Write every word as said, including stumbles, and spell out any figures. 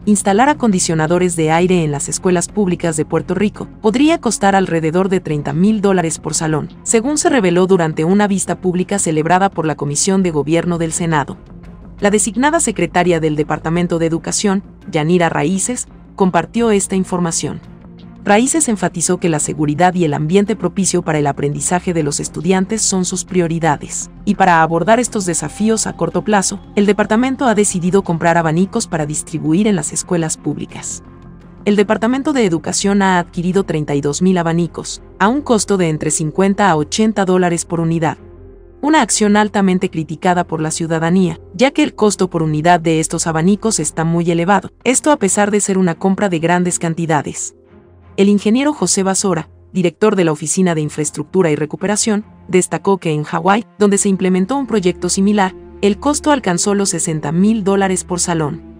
instalar acondicionadores de aire en las escuelas públicas de Puerto Rico podría costar alrededor de treinta mil dólares por salón, según se reveló durante una vista pública celebrada por la Comisión de Gobierno del Senado. La designada secretaria del Departamento de Educación, Yanira Raíces, compartió esta información. Raíces enfatizó que la seguridad y el ambiente propicio para el aprendizaje de los estudiantes son sus prioridades, y para abordar estos desafíos a corto plazo, el departamento ha decidido comprar abanicos para distribuir en las escuelas públicas. El Departamento de Educación ha adquirido treinta y dos mil abanicos, a un costo de entre cincuenta a ochenta dólares por unidad. Una acción altamente criticada por la ciudadanía, ya que el costo por unidad de estos abanicos está muy elevado, esto a pesar de ser una compra de grandes cantidades. El ingeniero José Basora, director de la Oficina de Infraestructura y Recuperación, destacó que en Hawái, donde se implementó un proyecto similar, el costo alcanzó los sesenta mil dólares por salón.